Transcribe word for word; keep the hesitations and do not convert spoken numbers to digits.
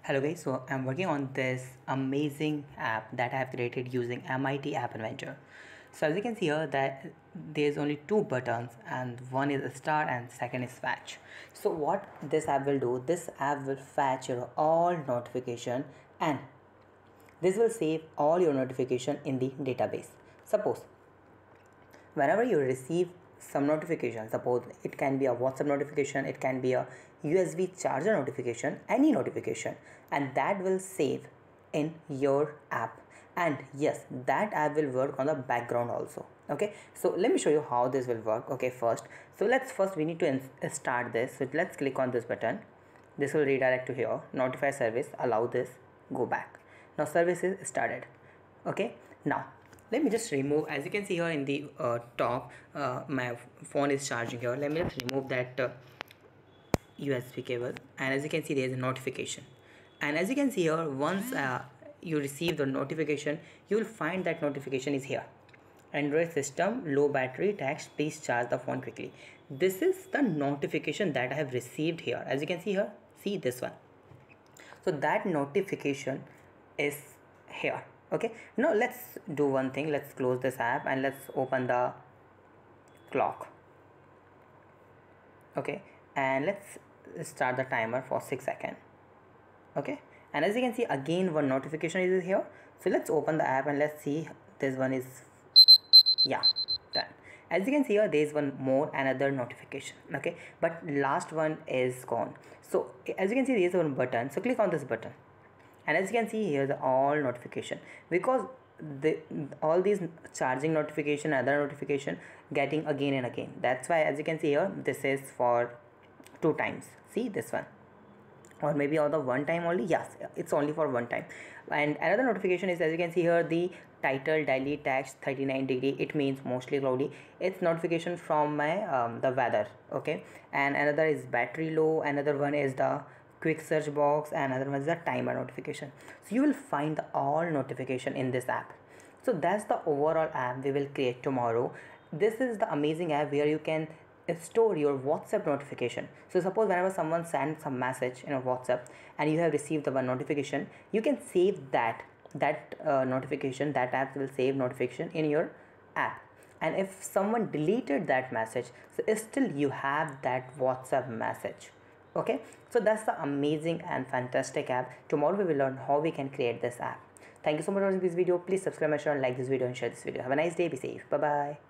Hello guys, so I'm working on this amazing app that I have created using M I T App Inventor. So as you can see here that there's only two buttons and one is start and second is fetch. So what this app will do, this app will fetch your all notification and this will save all your notification in the database. Suppose whenever you receive some notification, suppose it can be a WhatsApp notification, it can be a U S B charger notification, any notification, and that will save in your app. And yes, that app will work on the background also. Okay, so let me show you how this will work. Okay, first, so let's first we need to start this. So let's click on this button. This will redirect to here, notify service, allow this, go back. Now service is started. Okay, now let me just remove, as you can see here in the uh, top, uh, my phone is charging here. Let me just remove that uh, U S B cable, and as you can see there is a notification. And as you can see here, once uh, you receive the notification, you will find that notification is here. Android system, low battery, text, please charge the phone quickly. This is the notification that I have received here. As you can see here, see this one. So that notification is here. Okay, now let's do one thing. Let's close this app and let's open the clock. Okay, and let's start the timer for six seconds. Okay, and as you can see, again one notification is here. So let's open the app and let's see. This one is, yeah, done. As you can see here, there is one more, another notification. Okay, but last one is gone. So as you can see, there is one button. So click on this button. And as you can see here, the all notification, because the all these charging notification, other notification getting again and again. That's why, as you can see here, this is for two times. See this one, or maybe on the one time only. Yes, it's only for one time. And another notification is, as you can see here, the title daily text thirty-nine degree. It means mostly cloudy. It's notification from my um, the weather. Okay, and another is battery low. Another one is the quick search box, and another one is the timer notification. So you will find the all notification in this app. So that's the overall app we will create tomorrow. This is the amazing app where you can store your WhatsApp notification. So suppose whenever someone sends some message in a WhatsApp and you have received the one notification, you can save that that uh, notification. That app will save notification in your app. And if someone deleted that message, so still you have that WhatsApp message. Okay, so that's the amazing and fantastic app. Tomorrow we will learn how we can create this app. Thank you so much for watching this video. Please subscribe my channel, like this video and share this video. Have a nice day. Be safe. Bye bye.